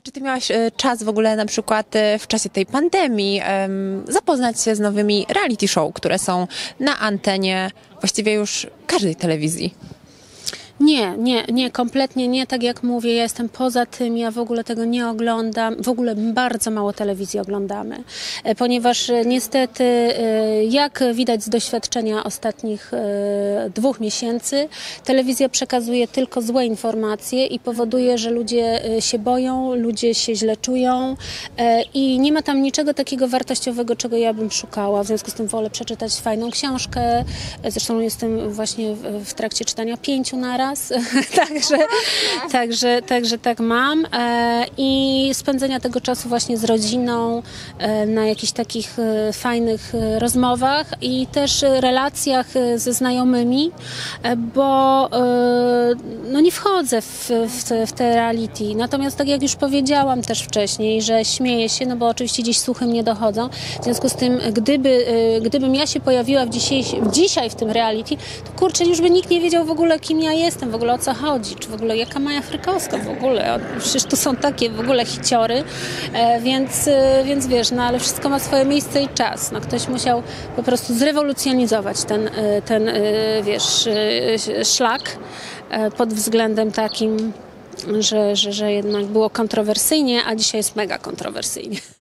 Czy ty miałaś czas w ogóle na przykład w czasie tej pandemii zapoznać się z nowymi reality show, które są na antenie właściwie już każdej telewizji? Nie, kompletnie nie. Tak jak mówię, ja jestem poza tym, ja w ogóle tego nie oglądam. W ogóle bardzo mało telewizji oglądamy, ponieważ niestety, jak widać z doświadczenia ostatnich 2 miesięcy, telewizja przekazuje tylko złe informacje i powoduje, że ludzie się boją, ludzie się źle czują i nie ma tam niczego takiego wartościowego, czego ja bym szukała. W związku z tym wolę przeczytać fajną książkę. Zresztą jestem właśnie w trakcie czytania 5 naraz. Także tak mam i spędzenia tego czasu właśnie z rodziną na jakichś takich fajnych rozmowach i też relacjach ze znajomymi, bo no nie wchodzę w te reality. Natomiast tak jak już powiedziałam też wcześniej, że śmieję się, no bo oczywiście gdzieś słuchy mnie dochodzą. W związku z tym, gdybym ja się pojawiła dzisiaj w tym reality, to kurczę, już by nikt nie wiedział w ogóle, kim ja jestem, w ogóle o co chodzi, czy w ogóle jaka Maja Frykowska w ogóle. Przecież tu są takie w ogóle hiciory, więc wiesz, no ale wszystko ma swoje miejsce i czas. No, ktoś musiał po prostu zrewolucjonizować ten wiesz, szlak pod względem takim, że jednak było kontrowersyjnie, a dzisiaj jest mega kontrowersyjnie.